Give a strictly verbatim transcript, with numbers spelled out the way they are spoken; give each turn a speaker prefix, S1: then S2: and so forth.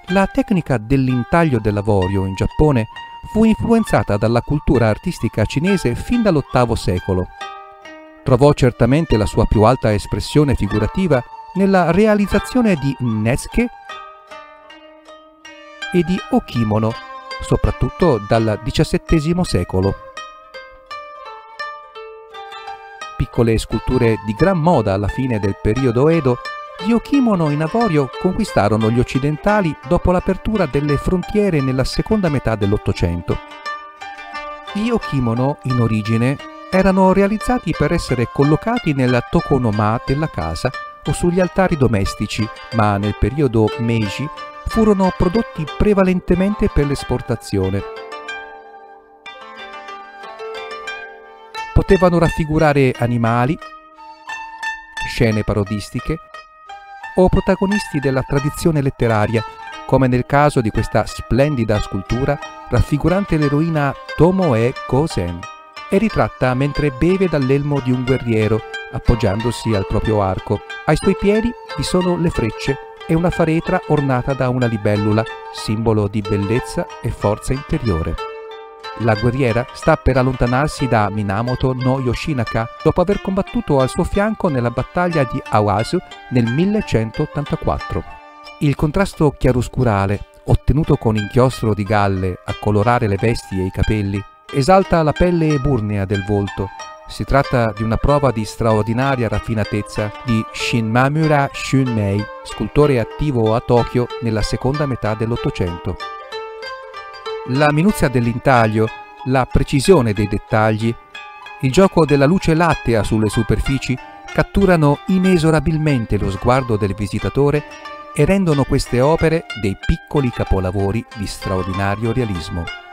S1: La tecnica dell'intaglio dell'avorio in Giappone fu influenzata dalla cultura artistica cinese fin dall'ottavo secolo. Trovò certamente la sua più alta espressione figurativa nella realizzazione di netsuke e di okimono, soprattutto dal diciassettesimo secolo. Piccole sculture di gran moda alla fine del periodo Edo, gli okimono in avorio conquistarono gli occidentali dopo l'apertura delle frontiere nella seconda metà dell'Ottocento. Gli okimono, in origine, erano realizzati per essere collocati nel tokonoma della casa o sugli altari domestici, ma nel periodo Meiji furono prodotti prevalentemente per l'esportazione. Potevano raffigurare animali, scene parodistiche o protagonisti della tradizione letteraria, come nel caso di questa splendida scultura raffigurante l'eroina Tomoe Gozen e ritratta mentre beve dall'elmo di un guerriero, appoggiandosi al proprio arco. Ai suoi piedi vi sono le frecce e una faretra ornata da una libellula, simbolo di bellezza e forza interiore. La guerriera sta per allontanarsi da Minamoto no Yoshinaka dopo aver combattuto al suo fianco nella battaglia di Awasu nel millecentottantaquattro. Il contrasto chiaroscurale, ottenuto con inchiostro di galle a colorare le vesti e i capelli, esalta la pelle eburnea del volto. Si tratta di una prova di straordinaria raffinatezza di Shinmamura Shunmei, scultore attivo a Tokyo nella seconda metà dell'Ottocento. La minuzia dell'intaglio, la precisione dei dettagli, il gioco della luce lattea sulle superfici catturano inesorabilmente lo sguardo del visitatore e rendono queste opere dei piccoli capolavori di straordinario realismo.